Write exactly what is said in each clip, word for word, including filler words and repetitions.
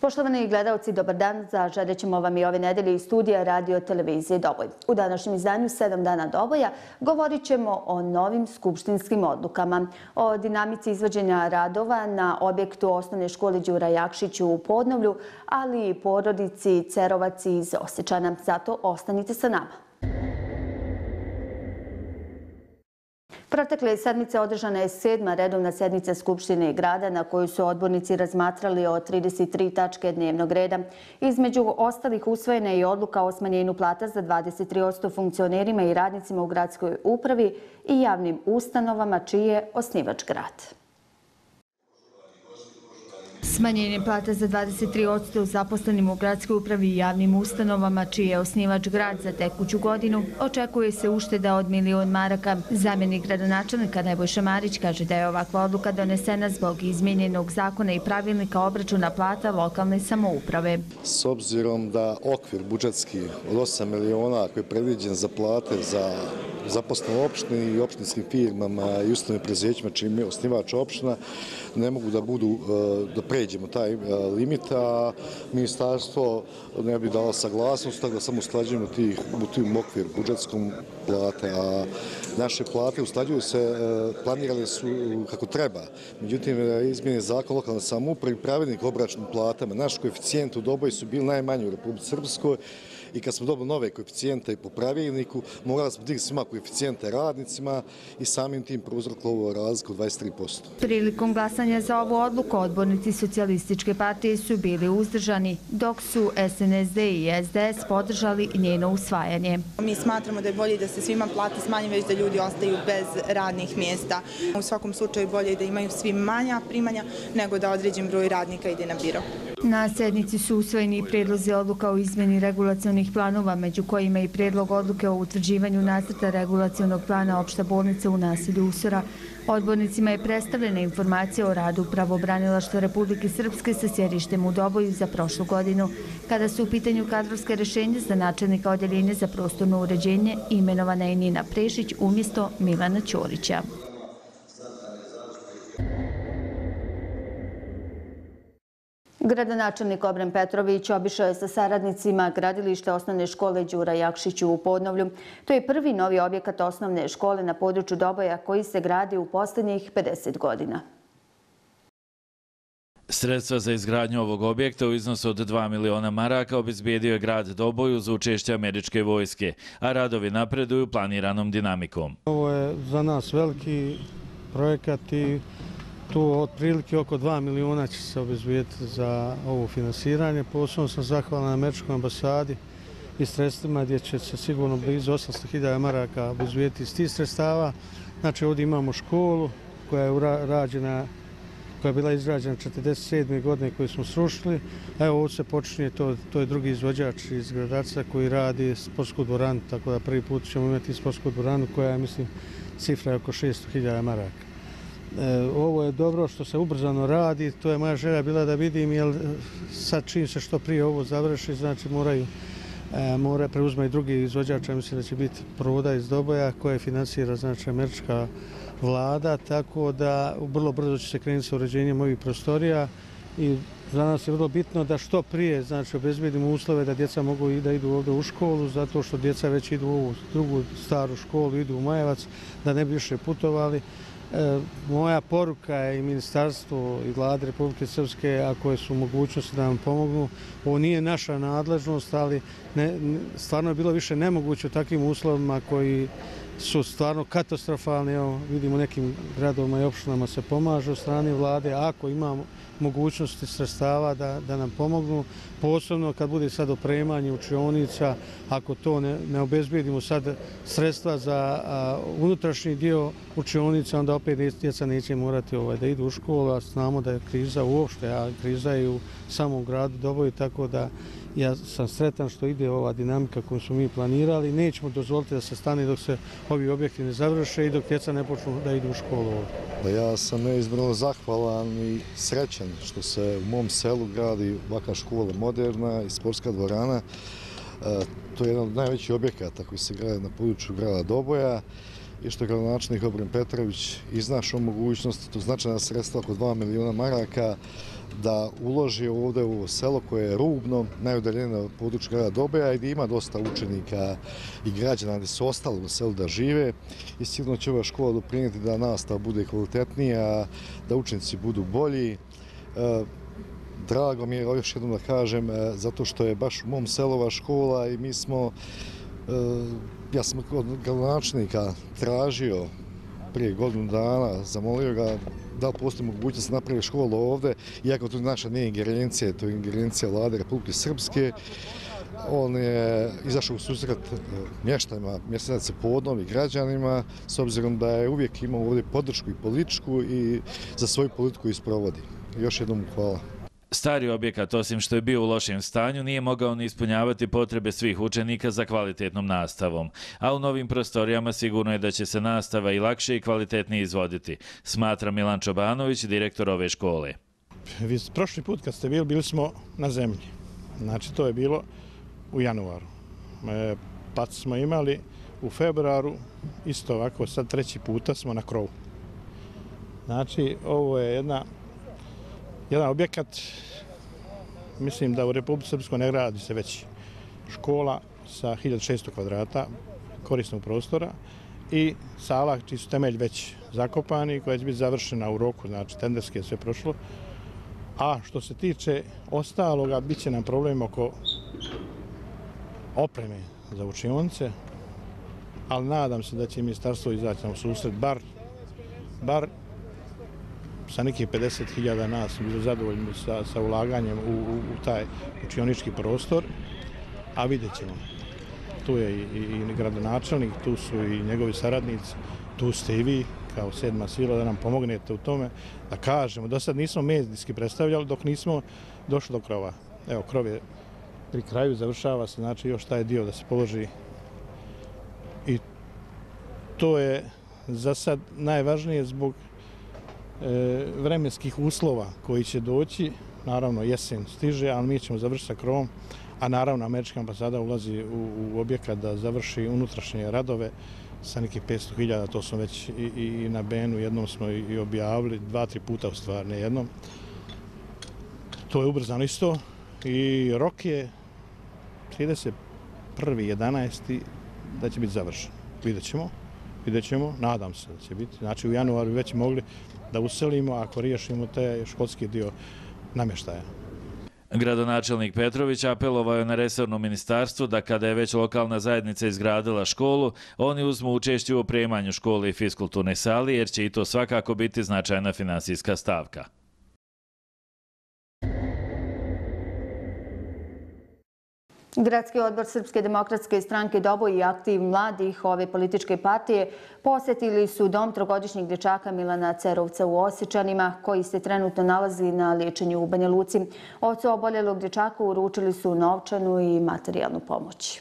Poštovani gledalci, dobar dan. Zaželjet ćemo vam i ove nedelje iz studija Radio televizije Doboj. U današnjem izdanju sedam dana Doboja govorit ćemo o novim skupštinskim odlukama, o dinamici izvođenja radova na objektu osnovne škole Đura Jakšić u Podnovlju, ali i porodici Cerovac iz Osečana. Zato ostanite sa nama. Protekle sedmice održana je sedma redovna sednica Skupštine grada na kojoj su odbornici razmatrali o trideset tri tačke dnevnog reda. Između ostalih usvojena je i odluka o smanjenju plata za dvadeset tri posto funkcionerima i radnicima u gradskoj upravi i javnim ustanovama čiji je osnivač grad. Smanjenje plata za dvadeset tri posto zaposlenim u gradskoj upravi i javnim ustanovama čiji je osnivač grad za tekuću godinu očekuje se ušteda od milion maraka. Zamjenik gradonačelnika Nebojša Marić kaže da je ovakva odluka donesena zbog izmijenjenog zakona i pravilnika obračuna plata lokalne samouprave. S obzirom da okvir budžetski od osam miliona koji je predviđen za plate za zaposlene opštine i opštinskim firmama i ustavnim preduzećima čiji je osnivač opština ne mogu da budu da pređemo taj limit, a ministarstvo ne bi dalo saglasnost, tako da samo usklađujemo u tim okvir budžetskom plate, a naše plate usklađuju se, planirane su kako treba. Međutim, izmjene zakon lokalne samouprave i pravilnik o obračunu platama, naš koeficijent u Doboju su bili najmanji u Republici Srpskoj i kad smo dobili nove koeficijente po pravilniku, morali smo digati svima koeficijente radnicima i samim tim prouzrokovalo razliku dvadeset tri posto. Prilikom glasanja za ovu odluku odbornici Socijalističke partije su bili uzdržani, dok su S N S D i S D S podržali njeno usvajanje. Mi smatramo da je bolje da se svima plate smanje, već da ljudi ostaju bez radnih mjesta. U svakom slučaju bolje da imaju svi manja primanja nego da određen broj radnika ide na biro. Na sednici su usvojeni i predlozi odluka o izmjeni regulacionih planova, među kojima i predlog odluke o utvrđivanju nacrta regulacionog plana opšta bolnica u naselju Usora. Odbornicima je predstavljena informacija o radu Pravobranilaštva Republike Srpske sa sjedištem u Doboju za prošlu godinu, kada su u pitanju kadrovske rješenja za načelnika odjeljenja za prostorno uređenje imenovana je Nina Prešić umjesto Milana Ćorića. Gradonačelnik Obren Petrović obišao je sa saradnicima gradilište osnovne škole Đura Jakšić u Podnovlju. To je prvi novi objekat osnovne škole na području Doboja koji se gradi u posljednjih pedeset godina. Sredstva za izgradnju ovog objekta u iznosu od dva miliona maraka obezbijedio je grad Doboj uz učešće američke vojske, a radovi napreduju planiranom dinamikom. Ovo je za nas veliki projekat i tu otprilike oko dva miliona će se obezbijeti za ovo finansiranje. Posebno sam zahvalan američkoj ambasadi i sredstvima gdje će se sigurno blizu osamsto hiljada maraka obezbijeti iz tih sredstava. Znači ovdje imamo školu koja je rađena, koja je bila izrađena četrdeset sedme godine koju smo srušili. Evo ovdje se počinje, to, to je drugi izvođač iz Gradarca koji radi sportsku dvoranu, tako da prvi put ćemo imati sportsku dvoranu koja je, mislim, cifra je oko šesto hiljada maraka. Ovo je dobro što se ubrzano radi, to je moja želja bila da vidim, jer sad čim se što prije ovo završi, znači moraju, mora preuzma i drugi izvođač, mislim da će biti Proda iz Doboja koje finansira, znači, američka vlada, tako da vrlo brzo će se krenuti sa uređenjem ovih prostorija i za nas je vrlo bitno da što prije, znači, obezbedimo uslove da djeca mogu i da idu ovdje u školu, zato što djeca već idu u ovu drugu staru školu, idu u Majevac, da ne bi više putovali. E, moja poruka je i ministarstvo i vlade Republike Srpske, ako su mogućnosti da nam pomognu. Ovo nije naša nadležnost, ali ne, stvarno je bilo više nemoguće u takvim uslovima koji su stvarno katastrofalni. Evo, vidimo nekim gradovima i opštinama se pomaže od strane vlade. Ako imamo mogućnosti sredstava da, da nam pomognu, posebno kad bude sad opremanje učionica, ako to ne, ne obezbijedimo sad sredstva za a, unutrašnji dio učionica, onda opet djeca neće morati ovaj, da idu u školu, a znamo da je kriza uopšte, a kriza je u samom gradu Doboju, tako da ja sam sretan što ide ova dinamika koju smo mi planirali. Nećemo dozvoliti da se stane dok se ovi objekti ne završe i dok djeca ne počnu da idu u školu ovdje. Ja sam neizmjerno zahvalan i srećan što se u mom selu gradi ovakva škola moderna i sportska dvorana. To je jedan od najvećih objekata koji se grade na području grada Doboja i što je gradonačelnik Obren Petrović iznašao mogućnost, to značajna sredstva oko dva miliona maraka, da uloži ovdje u selo koje je rubno, najudaljenije od područja grada Doboja i gdje ima dosta učenika i građana gdje su ostali u selu da žive. I sigurno će ova škola doprinijeti da nastava bude kvalitetnija, da učenici budu bolji. Drago mi je, još jednom da kažem, zato što je baš u mom selu ova škola i mi smo, ja sam od gradonačelnika tražio prije godinu dana, zamolio ga da li postoji mogućnost da napravi školu ovdje, iako to naša nije ingerencija, to je ingerencija Vlade Republike Srpske. On je izašao u susret mještanima Mjesinaca Podnovi, građanima, s obzirom da je uvijek imao ovdje podršku i političku i za svoju politiku isprovodi. Još jednom hvala. Stari objekat, osim što je bio u lošem stanju, nije mogao ni ispunjavati potrebe svih učenika za kvalitetnom nastavom. A u novim prostorijama sigurno je da će se nastava i lakše i kvalitetnije izvoditi, smatra Milan Čobanović, direktor ove škole. Prošli put kad ste bili, bili smo na zemlji. Znači, to je bilo u januaru. Pa smo imali u februaru, isto ovako, sad treći puta smo na krovu. Znači, ovo je jedna Jedan objekat, mislim da u Republici Srpskoj ne gradi se već škola sa hiljadu šesto kvadrata korisnog prostora i sala čiji su temelj već zakopani koja će biti završena u roku, znači tenderski je sve prošlo. A što se tiče ostaloga, bit će nam problem oko opreme za učionice, ali nadam se da će ministarstvo izaći nam u susret bar, bar sa nekih pedeset hiljada nas bilo zadovoljni sa, sa ulaganjem u, u, u taj učionički prostor, a vidjet ćemo. Tu je i, i, i gradonačelnik, tu su i njegovi saradnici, tu ste i vi kao sedma sila da nam pomognete u tome, da kažemo. Do sad nismo medijski predstavljali dok nismo došli do krova. Evo, krov je pri kraju, završava se, znači još taj dio da se položi. I to je za sad najvažnije zbog vremenskih uslova koji će doći, naravno jesen stiže, ali mi ćemo završiti sa krovom, a naravno američka ambasada ulazi u, u objekat da završi unutrašnje radove sa nekih petsto hiljada, to smo već i, i na Benu, jednom smo i objavili, dva, tri puta u stvari, ne jednom. To je ubrzano isto i rok je trideset prvi jedanaesti da će biti završen. Vidjet ćemo, vidjet ćemo, nadam se da će biti. Znači u januaru već mogli da uselimo ako riješimo taj školski dio namještaja. Gradonačelnik Petrović apelovao je na resorno ministarstvo da kada je već lokalna zajednica izgradila školu, oni uzmu učešće u opremanju škole i fiskulturne sali, jer će i to svakako biti značajna finansijska stavka. Gradski odbor Srpske demokratske stranke Doboj i aktiv mladih ove političke partije posjetili su dom trogodišnjeg dječaka Milana Cerovca u Osječanima, koji se trenutno nalazi na liječenju u Banja Luci. Ocu oboljelog dječaka uručili su novčanu i materijalnu pomoć.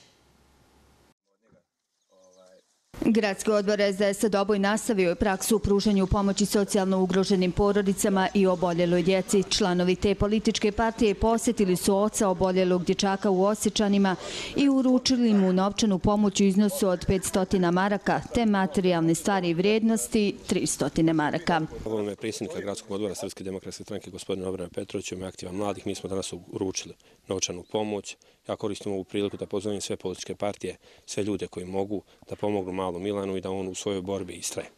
Gradski odbor S D S Doboj nastavio je praksu u pružanju pomoći socijalno ugroženim porodicama i oboljeloj djeci. Članovi te političke partije posjetili su oca oboljelog dječaka u Osječanima i uručili mu novčanu pomoć u iznosu od petsto maraka, te materijalne stvari vrijednosti tristo maraka. Ovo je predsjednika Gradskog odbora Srpske demokratske stranke gospodina Obrana Petrovića i aktiva mladih. Mi smo danas uručili novčanu pomoć. Ja koristim ovu priliku da pozovem sve političke partije, sve ljude koji mogu da pomognu malu Milanu i da on u svojoj borbi istraje.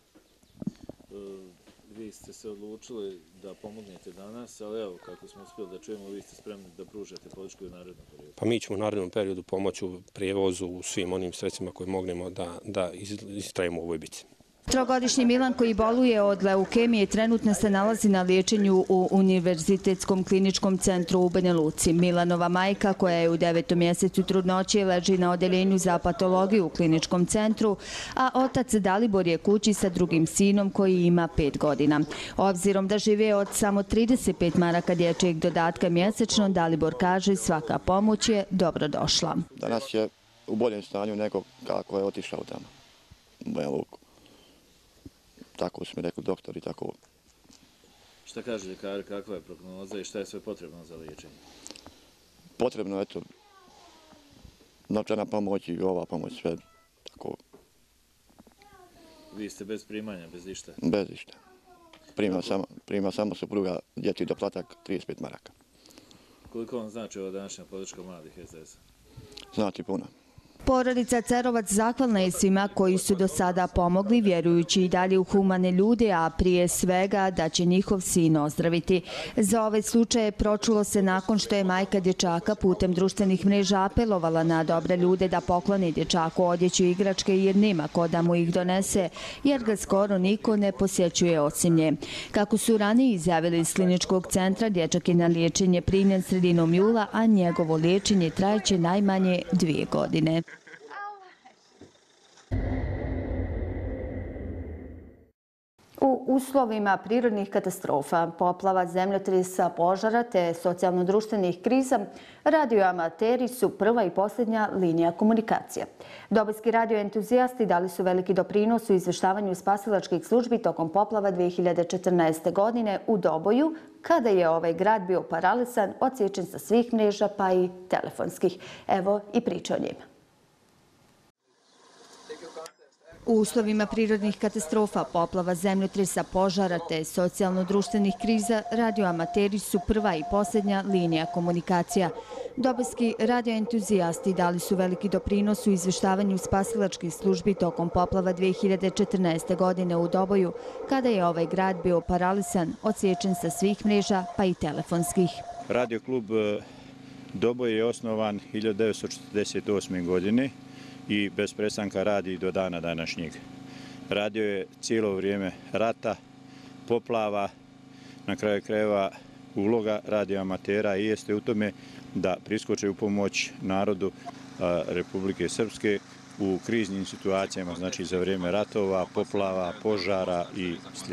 Vi ste se odlučili da pomognete danas, ali evo, kako smo uspjeli da čujemo, vi ste spremni da pružate podršku u narednom periodu. Pa mi ćemo u narednom periodu pomoći u prijevozu, u svim onim sredstvima koje mognemo da, da istrajemo u ovoj bitci. Trogodišnji Milan, koji boluje od leukemije, trenutno se nalazi na liječenju u Univerzitetskom kliničkom centru u Banja Luci. Milanova majka, koja je u devetom mjesecu trudnoće, leži na odeljenju za patologiju u kliničkom centru, a otac Dalibor je kući sa drugim sinom koji ima pet godina. Obzirom da žive od samo trideset pet maraka dječjeg dodatka mjesečno, Dalibor kaže svaka pomoć je dobro došla. Danas je u boljem stanju nego kako je otišao tamo u Banja Luku. Tako su mi rekli doktori, tako. Šta kaže ljekar, kakva je prognoza i šta je sve potrebno za liječenje? Potrebno je to novčana pomoć i ova pomoć, sve tako. Vi ste bez primanja, bez išta? Bez išta. prima samo, prima samo supruga dječji doplatak trideset pet maraka. Koliko vam znači ova današnja podrška mladih S D S-a? Znači puno. Porodica Cerovac zahvalna je svima koji su do sada pomogli, vjerujući i dalje u humane ljude, a prije svega da će njihov sin ozdraviti. Za ovaj slučaj pročulo se nakon što je majka dječaka putem društvenih mreža apelovala na dobre ljude da pokloni dječaku odjeću i igračke jer nema ko da mu ih donese, jer ga skoro niko ne posjećuje osim nje. Kako su ranije izjavili iz kliničkog centra, dječak je na liječenje primljen sredinom jula, a njegovo liječenje trajeće najmanje dvije godine. U uslovima prirodnih katastrofa, poplava, zemljotresa, požara te socijalno-društvenih kriza, radioamateri su prva i posljednja linija komunikacije. Dobojski radioentuzijasti dali su veliki doprinos u izvještavanju spasilačkih službi tokom poplava dvije hiljade četrnaeste. godine u Doboju, kada je ovaj grad bio paralisan, odsječen sa svih mreža pa i telefonskih. Evo i priča o njima. U uslovima prirodnih katastrofa, poplava, zemljotresa, požara te socijalno-društvenih kriza, radioamateri su prva i posljednja linija komunikacija. Dobojski radioentuzijasti dali su veliki doprinos u izvještavanju spasilačkih službi tokom poplava dvije hiljade četrnaeste. godine u Doboju, kada je ovaj grad bio paralisan, odsječen sa svih mreža pa i telefonskih. Radio klub Doboj je osnovan hiljadu devetsto četrdeset osme. godine i bez prestanka radi do dana današnjeg. Radio je cijelo vrijeme rata, poplava, na kraju krajeva uloga radioamatera i jeste u tome da priskoče u pomoć narodu Republike Srpske u kriznim situacijama, znači za vrijeme ratova, poplava, požara i sl.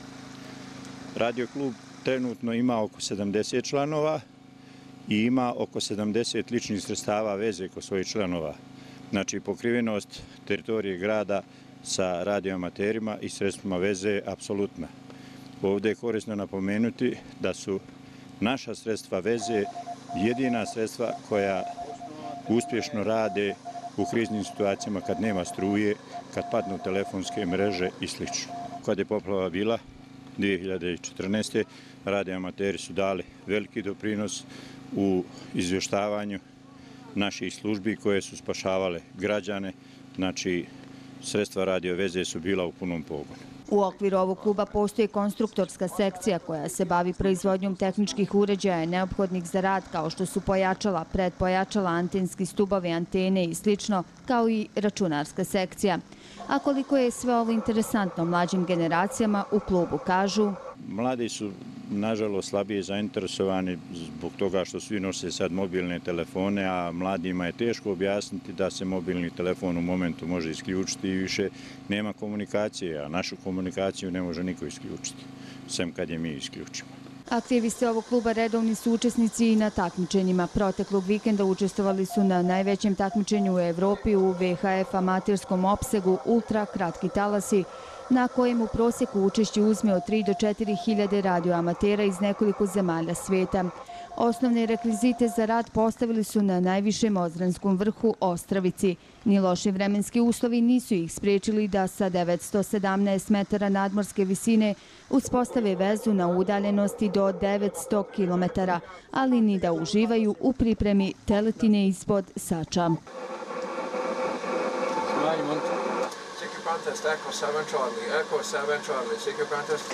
Radio klub trenutno ima oko sedamdeset članova i ima oko sedamdeset ličnih sredstava veze kod svojih članova. Znači, pokrivenost teritorije grada sa radioamaterima i sredstvima veze je apsolutna. Ovdje je korisno napomenuti da su naša sredstva veze jedina sredstva koja uspješno rade u kriznim situacijama kad nema struje, kad padnu telefonske mreže i sl. Kad je poplava bila dvije hiljade četrnaeste. radioamateri su dali veliki doprinos u izvještavanju naših službi koje su spašavale građane, znači sredstva radio veze su bila u punom pogonu. U okviru ovog kluba postoji konstruktorska sekcija koja se bavi proizvodnjom tehničkih uređaja neophodnih za rad kao što su pojačala, predpojačala, antenski stubovi, antene i sl. Kao i računarska sekcija. A koliko je sve ovo interesantno mlađim generacijama, u klubu kažu: Mladi su nažalost slabije zainteresovani zbog toga što svi nose sad mobilne telefone, a mladima je teško objasniti da se mobilni telefon u momentu može isključiti i više nema komunikacije, a našu komunikaciju ne može niko isključiti, sem kad je mi isključimo. Aktivisti ovog kluba redovni su učesnici i na takmičenjima. Proteklog vikenda učestvovali su na najvećem takmičenju u Evropi u V H F amaterskom opsegu Ultra kratki talasi, na kojem u prosjeku učešće uzme od tri do četiri hiljade radioamatera iz nekoliko zemalja svijeta. Osnovne rekvizite za rad postavili su na najvišem Odranskom vrhu Ostravici. Ni loši vremenski uslovi nisu ih spriječili da sa devetsto sedamnaest metara nadmorske visine uspostave vezu na udaljenosti do devetsto kilometara, ali ni da uživaju u pripremi teletine ispod Sača. Contest, Echo sedam Charlie, Echo sedam Charlie, C Q contest.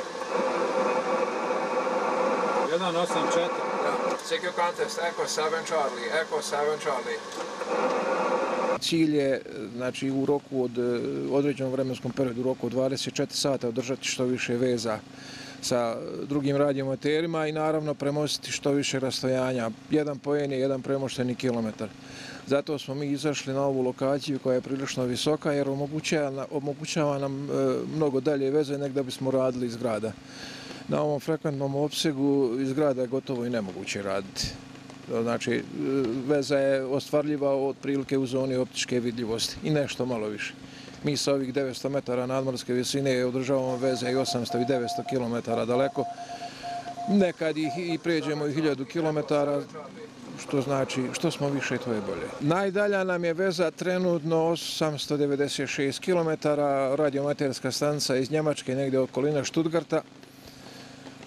jedan osam četiri. Da, C Q contest, Echo sedam Charlie, Echo sedam Charlie. Cilj je, znači, u roku od određenom vremenskom periodu, u roku od dvadeset četiri sata održati što više veza sa drugim radioamaterima i naravno premostiti što više rastojanja. Jedan poen je jedan premošteni kilometar. Zato smo mi izašli na ovu lokaciju koja je prilično visoka jer omogućava, omogućava nam e, mnogo dalje veze nek da bismo radili iz grada. Na ovom frekventnom opsegu iz grada je gotovo i nemoguće raditi. Znači, veza je ostvarljiva otprilike u zoni optičke vidljivosti i nešto malo više. Mi sa ovih devetsto metara nadmorske visine održavamo veze i osamsto i devetsto kilometara daleko. Nekad ih i pređemo i hiljadu kilometara, što znači što smo više, to je bolje. Najdalja nam je veza trenutno osamsto devedeset šest kilometara, radioamaterska stanica iz Njemačke, negdje okolina Stuttgarta.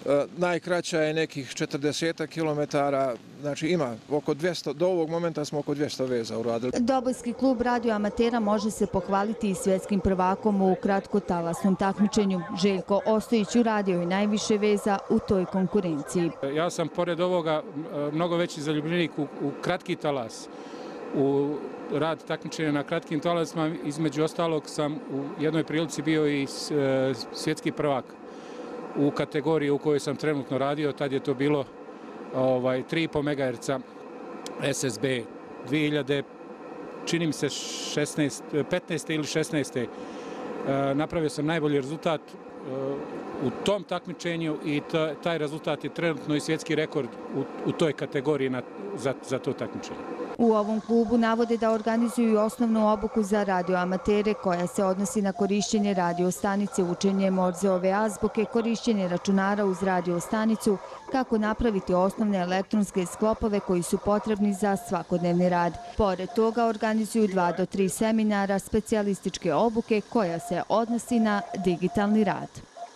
Najkraća je nekih četrdeset kilometara, znači ima oko dvjesto, do ovog momenta smo oko dvjesto veza uradili. Dobojski klub radio amatera može se pohvaliti i svjetskim prvakom u kratkotalasnom takmičenju. Željko Ostojić uradio je najviše veza u toj konkurenciji. Ja sam pored ovoga mnogo veći zaljubljenik u, u kratki talas. U rad takmičenja na kratkim talasima, između ostalog sam u jednoj prilici bio i svjetski prvak u kategoriji u kojoj sam trenutno radio. Tad je to bilo ovaj, tri i po megaherca S S B dvije hiljade, čini mi se petnaeste ili šesnaeste. Napravio sam najbolji rezultat u tom takmičenju i taj rezultat je trenutno i svjetski rekord u, u toj kategoriji na, za, za to takmičenje. U ovom klubu navode da organizuju osnovnu obuku za radioamatere koja se odnosi na korišćenje radiostanice, učenje Morzeove azbuke, korišćenje računara uz radiostanicu, kako napraviti osnovne elektronske sklopove koji su potrebni za svakodnevni rad. Pored toga organizuju dva do tri seminara specijalističke obuke koja se odnosi na digitalni rad.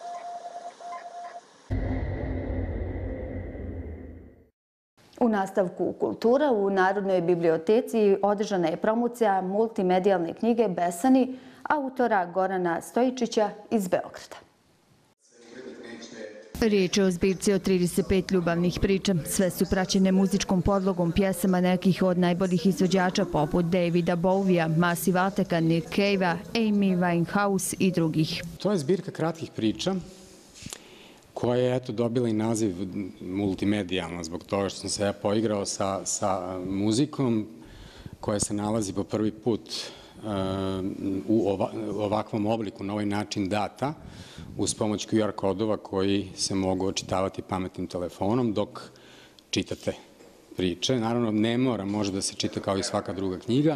U nastavku kultura u Narodnoj biblioteci održana je promocija multimedijalne knjige Besani autora Gorana Stojičića iz Beograda. Riječ je o zbirci od trideset pet ljubavnih priča. Sve su praćene muzičkom podlogom pjesama nekih od najboljih izvođača poput Davida Bowija, Massive Attacka, Nick Cave-a, Amy Winehouse i drugih. To je zbirka kratkih priča koja je eto dobila i naziv multimedijalna zbog toga što sam se ja poigrao sa, sa muzikom koja se nalazi po prvi put uh, u ova, ovakvom obliku, na ovaj način data, uz pomoć Q R kodova koji se mogu očitavati pametnim telefonom dok čitate priče. Naravno, ne mora, može da se čita kao i svaka druga knjiga,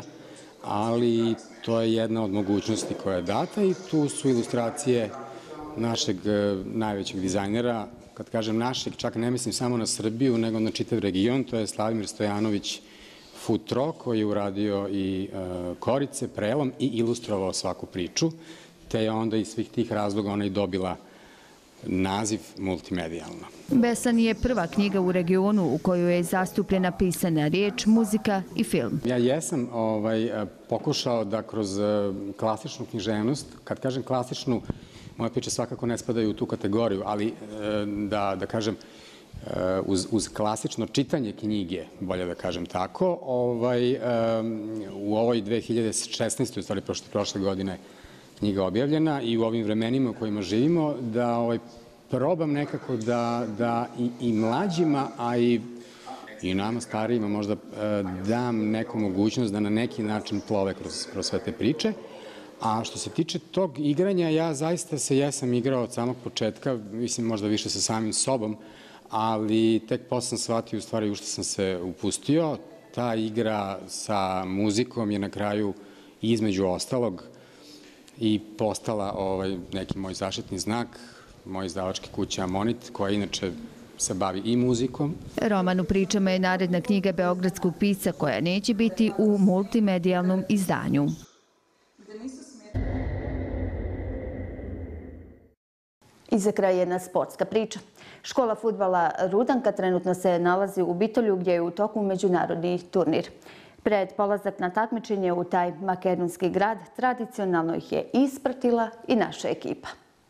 ali to je jedna od mogućnosti koja je data i tu su ilustracije našeg najvećeg dizajnera. Kad kažem našeg, čak ne mislim samo na Srbiju, nego na čitav region. To je Slavimir Stojanović Futro, koji je uradio i Korice, Prelom i ilustrovao svaku priču. Te je onda iz svih tih razloga ona i dobila naziv multimedijalna. Besani je prva knjiga u regionu u kojoj je zastupljena pisana riječ, muzika i film. Ja jesam ovaj, pokušao da kroz klasičnu književnost, kad kažem klasičnu, moje priče svakako ne spadaju u tu kategoriju, ali da, da kažem, uz, uz klasično čitanje knjige, bolje da kažem tako, ovaj, u ovoj dve hiljade šesnaestoj. u stvari prošle, prošle godine knjiga objavljena i u ovim vremenima u kojima živimo, da ovaj, probam nekako da, da i, i mlađima, a i, i nama starijima možda dam neku mogućnost da na neki način plove kroz, kroz sve te priče. A što se tiče tog igranja, ja zaista se jesam igrao od samog početka, mislim možda više sa samim sobom, ali tek posle sam shvatio u stvari u što sam se upustio. Ta igra sa muzikom je na kraju između ostalog i postala ovaj, neki moj zaštitni znak, moj izdavački kuća Amonit, koja inače se bavi i muzikom. Roman u pričama je naredna knjiga beogradskog pisca koja neće biti u multimedijalnom izdanju. I za kraj jedna sportska priča. Škola fudbala Rudanka trenutno se nalazi u Bitolju gdje je u toku međunarodni turnir. Pred polazak na takmičenje u taj makedonski grad tradicionalno ih je ispratila i naša ekipa.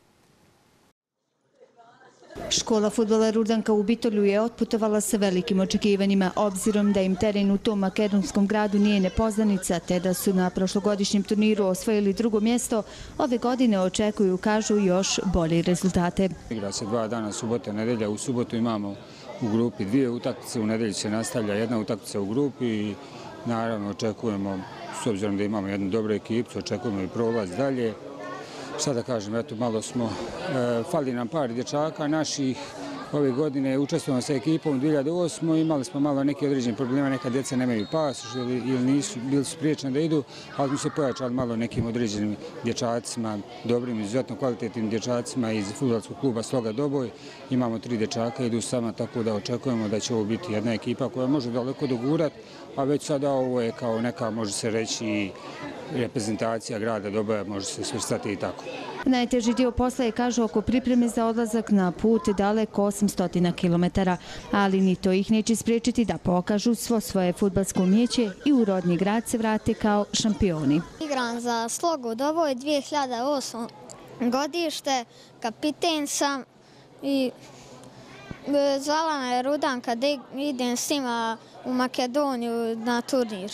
Škola fudbala Rudanka u Bitolju je otputovala sa velikim očekivanjima, obzirom da im teren u tom makedonskom gradu nije nepoznanica, te da su na prošlogodišnjem turniru osvojili drugo mjesto. Ove godine očekuju, kažu, još bolje rezultate. Igra se dva dana, subota i nedelja. U subotu imamo u grupi dvije utakmice, u nedelji se nastavlja jedna utakmica u grupi i naravno očekujemo, s obzirom da imamo jednu dobru ekipu, očekujemo i prolaz dalje. Šta da kažem, eto malo smo, e, fali nam par dječaka naših. Ove godine učestvujemo sa ekipom u dvije hiljade osme. Imali smo malo neke određene problema, neka djeca nemaju pasoš ili, ili nisu, bili su priječni da idu, ali smo se pojačali malo nekim određenim dječacima, dobrim, izuzetno kvalitetnim dječacima iz fudbalskog kluba Sloga Doboj. Imamo tri dječaka, idu sama, tako da očekujemo da će ovo biti jedna ekipa koja može daleko dogurati, a već sada ovo je kao neka, može se reći, reprezentacija grada Doboja, može se svrstati i tako. Najteži dio posla je, kažu, oko pripreme za odlazak na put daleko osamsto kilometara, ali ni to ih neće spriječiti da pokažu svo svoje fudbalsko umijeće i u rodni grad se vrate kao šampioni. Igram za Slogu Doboj dvije hiljade osme. godište, kapiten sam i zvala me Rudanka da idem s njima u Makedoniju na turnir.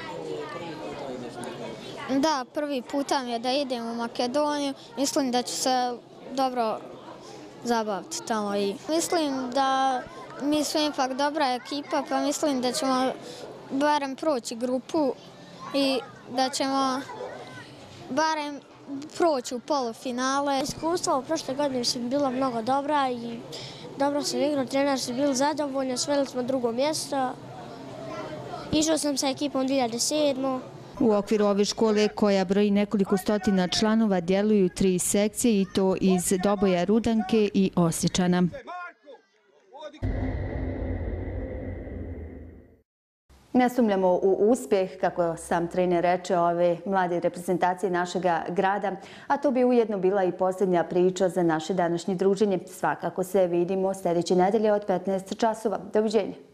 Da, prvi puta mi je da idem u Makedoniju, mislim da ću se dobro zabaviti tamo. I mislim da mi smo ipak dobra ekipa, pa mislim da ćemo barem proći grupu i da ćemo barem proći u polufinale. Iskustvo u prošle godine su bila mnogo dobra i dobro sam igrao, trener su bili zadovoljni, osvojili smo drugo mjesto. Išao sam sa ekipom dvije hiljade sedme. U okviru ove škole, koja broji nekoliko stotina članova, djeluju tri sekcije i to iz Doboja, Rudanke i Osječana. Ne sumnjamo u uspjeh, kako sam trener reče, ove mlade reprezentacije našega grada, a to bi ujedno bila i posljednja priča za naše današnje druženje. Svakako se vidimo sljedeće nedelje od petnaest časova. Doviđenja.